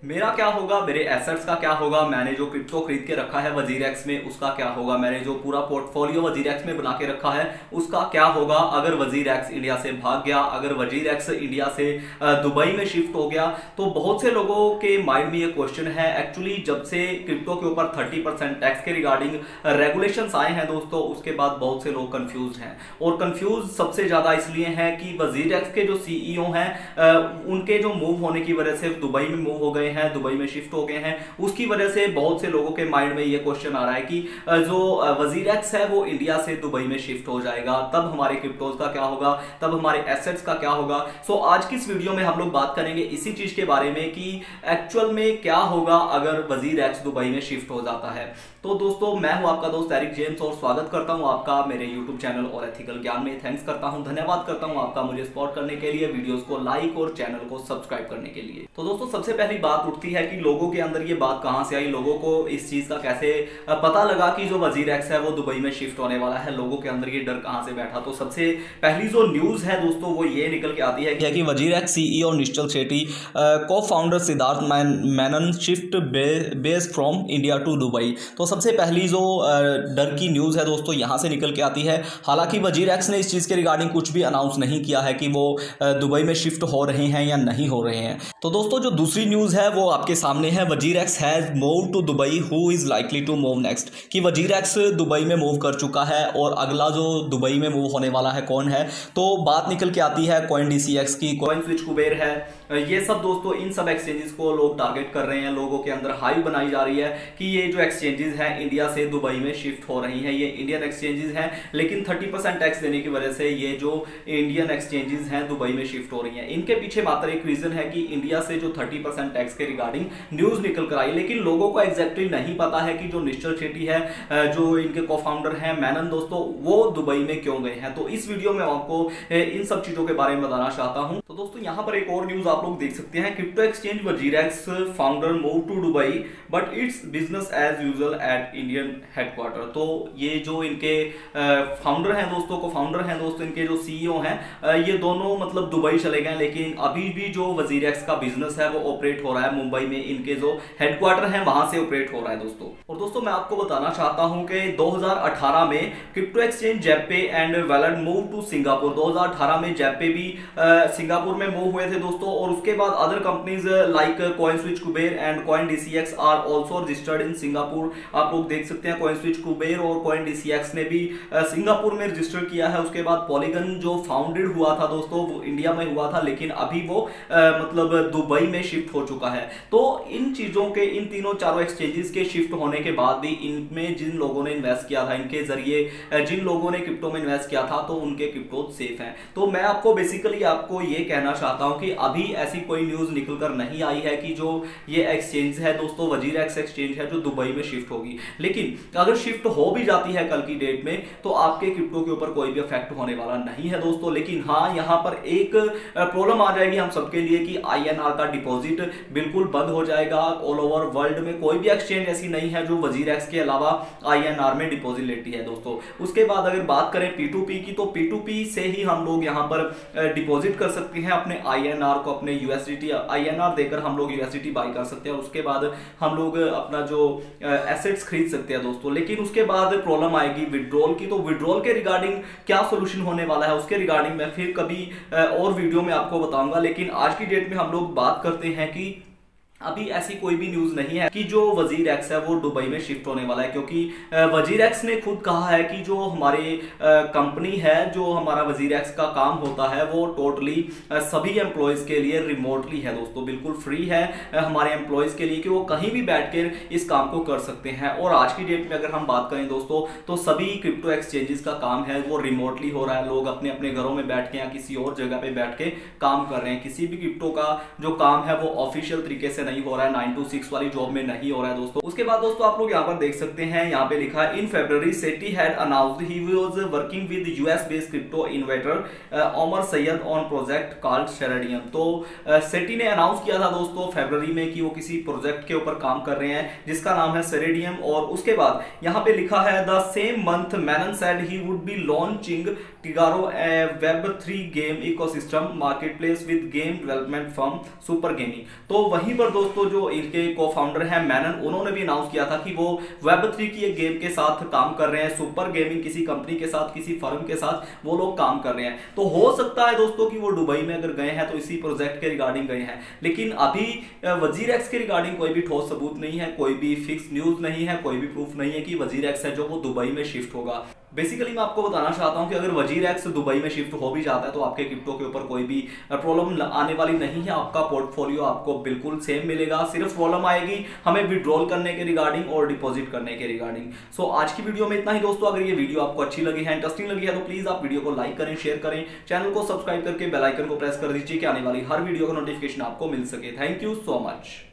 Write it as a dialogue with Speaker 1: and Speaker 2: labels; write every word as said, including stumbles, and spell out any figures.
Speaker 1: मेरा क्या होगा, मेरे एसेट्स का क्या होगा, मैंने जो क्रिप्टो खरीद के रखा है वजीरेक्स में उसका क्या होगा, मैंने जो पूरा पोर्टफोलियो वजीरेक्स में बना के रखा है उसका क्या होगा अगर वजीरेक्स इंडिया से भाग गया, अगर वजीरेक्स इंडिया से दुबई में शिफ्ट हो गया। तो बहुत से लोगों के माइंड में ये क्वेश्चन है। एक्चुअली जब से क्रिप्टो के ऊपर थर्टी परसेंट टैक्स के रिगार्डिंग रेगुलेशंस आए हैं दोस्तों, उसके बाद बहुत से लोग कंफ्यूज हैं। और कंफ्यूज सबसे ज्यादा इसलिए है कि वजीरेक्स के जो सीईओ हैं उनके जो मूव होने की वजह से दुबई में मूव हो गए हैं, दुबई में शिफ्ट हो गए हैं, उसकी वजह से बहुत से लोगों के माइंड में ये क्वेश्चन आ रहा है कि जो वजीरेक्स है वो इंडिया से दुबई में शिफ्ट हो जाएगा, तब हमारे क्रिप्टोज का क्या होगा, तब हमारे एसेट्स का क्या होगा। सो आज की इस वीडियो में हम लोग बात करेंगे इसी चीज के बारे में कि एक्चुअल में क्या होगा अगर वजीरेक्स दुबई में शिफ्ट हो जाता है। तो दोस्तों मैं हूं आपका दोस्त एरिक जेम्स और स्वागत करता हूं आपका मेरे यूट्यूब चैनल और एथिकल ज्ञान में। थैंक्स करता हूं, धन्यवाद करता हूं आपका मुझे सपोर्ट करने के लिए, वीडियोस को लाइक और चैनल को सब्सक्राइब करने के लिए। तो दोस्तों सबसे पहली बात उठती है कि लोगों के अंदर ये बात कहां से आई, लोगों को इस चीज का कैसे पता लगा कि जो वजीरेक्स है वो दुबई में शिफ्ट होने वाला है, लोगों के अंदर ये डर कहां से बैठा। तो सबसे पहली जो न्यूज है दोस्तों वो ये निकल के आती है कि वजीरेक्स सीईओ निश्चल शेट्टी को founder Siddharth Menon shift base from India to Dubai. तो सबसे पहली जो डर की न्यूज़ है दोस्तों यहाँ से निकल के आती है। हालांकि वजीरेक्स ने इस चीज़ के रिगार्डिंग कुछ भी अनाउंस नहीं किया है कि वो दुबई में शिफ्ट हो रहे हैं या नहीं हो रहे हैं। तो दोस्तों जो दूसरी न्यूज़ है वो आपके सामने है। WazirX has move to Dubai, who is likely to move next. कि वजीरेक्स दुबई में मूव कर चुका है और अगला जो दुबई में मूव होने वाला है कौन है। तो बात निकल के आती है कॉइन डी सी एक्स की, कॉइन स्विच कुबेर है, ये सब दोस्तों इन सब एक्सचेंजेस को लोग टारगेट कर रहे हैं। लोगों के अंदर हाइप बनाई जा रही है कि ये जो एक्सचेंजेस हैं इंडिया से दुबई में शिफ्ट हो रही हैं, ये इंडियन एक्सचेंजेस हैं, लेकिन थर्टी परसेंट टैक्स देने की वजह से ये जो इंडियन एक्सचेंजेस हैं दुबई में शिफ्ट हो रही हैं। इनके पीछे मात्र एक रीजन है कि इंडिया से जो थर्टी परसेंट टैक्स के रिगार्डिंग न्यूज निकल कर आई, लेकिन लोगों को एग्जैक्टली नहीं पता है कि जो निश्चल शेट्टी है, जो इनके को फाउंडर है मेनन दोस्तों, वो दुबई में क्यों गए हैं। तो इस वीडियो में आपको इन सब चीजों के बारे में बताना चाहता हूं। तो दोस्तों यहां पर एक और न्यूज आप लोग देख सकते हैं। Crypto exchange WazirX founder move to Dubai but it's business as usual at Indian headquarter. तो ये जो इनके फाउंडर हैं दोस्तों, को फाउंडर हैं दोस्तों, इनके जो सीईओ हैं, ये दोनों मतलब दुबई चले गए, लेकिन अभी भी जो वजीरेक्स का बिजनेस है वो ऑपरेट हो रहा है मुंबई में, इनके जो हेडक्वार्टर हैं वहां से ऑपरेट हो रहा है दोस्तों। और दोस्तों मैं आपको बताना चाहता हूं कि दो हज़ार अठारह में crypto exchange Zebpay and wallet move to Singapore. दो हज़ार अठारह में जेपे भी सिंगापुर में मूव हुए थे दोस्तों, और उसके बाद other companies like coin switch Kuber and coin D C X are also registered in Singapore. आप लोग देख सकते हैं कॉइन स्विच कुबेर और कॉइन डी सी एक्स ने भी सिंगापुर में रजिस्टर किया है। उसके बाद पॉलीगन जो फाउंडेड हुआ था दोस्तों वो इंडिया में हुआ था, लेकिन अभी वो आ, मतलब दुबई में शिफ्ट हो चुका है। तो इन चीजों के, इन तीनों चारों एक्सचेंजेस के शिफ्ट होने के बाद भी इनमें जिन लोगों ने इन्वेस्ट किया था, इनके जरिए जिन लोगों ने क्रिप्टो में इन्वेस्ट किया था, तो उनके क्रिप्टो सेफ हैं। तो मैं आपको बेसिकली आपको ये कहना चाहता हूं कि अभी ऐसी कोई न्यूज निकलकर नहीं आई है कि जो ये एक्सचेंज है दोस्तों वजीरेक्स एक्सचेंज है जो दुबई में शिफ्ट होगी। लेकिन अगर शिफ्ट हो भी जाती है कल की डेट में तो आपके क्रिप्टो के ऊपर कोई भी इफेक्ट होने वाला नहीं है दोस्तों। लेकिन हाँ, यहां पर एक प्रॉब्लम आ जाएगी हम सबके लिए कि आई एन आर का डिपॉजिट बिल्कुल बंद हो जाएगा। ऑल ओवर वर्ल्ड में कोई भी एक्सचेंज ऐसी नहीं है जो वजीरेक्स के अलावा आई एन आर में डिपॉजिट लेती है दोस्तों। उसके बाद अगर बात करें पी टू पी की, तो पी टू पी से ही हम लोग यहां पर डिपॉजिट कर सकते हैं अपने आई एन आर को, अपने यूएसडीटी आई एन आर देकर हम लोग यूएसडीटी बाय कर सकते हैं, और उसके बाद हम लोग अपना जो एसेट्स खरीद सकते हैं दोस्तों। लेकिन उसके बाद प्रॉब्लम आएगी विड्रॉल की। तो विड्रॉल के रिगार्डिंग क्या सोल्यूशन होने वाला है उसके रिगार्डिंग मैं फिर कभी और वीडियो में आपको बताऊंगा। लेकिन आज की डेट में हम लोग बात करते हैं कि अभी ऐसी कोई भी न्यूज नहीं है कि जो वजीरेक्स है वो दुबई में शिफ्ट होने वाला है, क्योंकि वजीरेक्स ने खुद कहा है कि जो हमारे कंपनी है, जो हमारा वजीरेक्स का काम होता है वो टोटली सभी एम्प्लॉयज के लिए रिमोटली है दोस्तों, बिल्कुल फ्री है हमारे एम्प्लॉयज के लिए कि वो कहीं भी बैठकर इस काम को कर सकते हैं। और आज की डेट में अगर हम बात करें दोस्तों तो सभी क्रिप्टो एक्सचेंजेस का काम है वो रिमोटली हो रहा है। लोग अपने अपने घरों में बैठ के या किसी और जगह पे बैठ के काम कर रहे हैं। किसी भी क्रिप्टो का जो काम है वो ऑफिशियल तरीके से नहीं हो रहा है, नाइन टू सिक्स वाली जॉब में नहीं हो रहा है दोस्तों। उसके बाद दोस्तों आप लोग यहाँ पर देख सकते हैं, यहाँ पे लिखा है in February Shetty had announced he was working with US based crypto investor Omar Syed on project called Shardeum. तो सेटी ने अनाउंस किया था दोस्तों फरवरी में कि वो किसी प्रोजेक्ट के ऊपर काम कर रहे हैं जिसका नाम है सेरेडियम। और उसके बाद यहाँ पे लिखा है the same month Menon said he would be launching Tigaro a web three game ecosystem marketplace with game development firm Super Gaming. तो वहीं पर दोस्तों जो इनके को फाउंडर है मैनन, उन्होंने भी अनाउंस किया था कि वो वेब थ्री की एक गेम के साथ काम कर रहे हैं, सुपर गेमिंग किसी कंपनी के साथ, किसी फर्म के साथ वो लोग काम कर रहे हैं। तो हो सकता है दोस्तों कि वो दुबई में अगर गए हैं तो इसी प्रोजेक्ट के रिगार्डिंग गए हैं, लेकिन अभी वजीर एक्स के रिगार्डिंग कोई भी ठोस सबूत नहीं है, कोई भी फिक्स न्यूज नहीं है, कोई भी प्रूफ नहीं है कि वजीर एक्स है जो वो दुबई में शिफ्ट होगा। बेसिकली मैं आपको बताना चाहता हूं कि अगर वजीर एक्स दुबई में शिफ्ट हो भी जाता है तो आपके क्रिप्टो के ऊपर कोई भी प्रॉब्लम आने वाली नहीं है। आपका पोर्टफोलियो आपको बिल्कुल सेम मिलेगा, सिर्फ प्रॉब्लम आएगी हमें विड्रॉल करने के रिगार्डिंग और डिपॉजिट करने के रिगार्डिंग। सो आज की वीडियो में इतना ही दोस्तों। अगर ये वीडियो आपको अच्छी लगी है, इंटरेस्टिंग लगी है, तो प्लीज आप वीडियो को लाइक करें, शेयर करें, चैनल को सब्सक्राइब करके बेल आइकन को प्रेस कर दीजिए कि आने वाली हर वीडियो का नोटिफिकेशन आपको मिल सके। Thank you so much.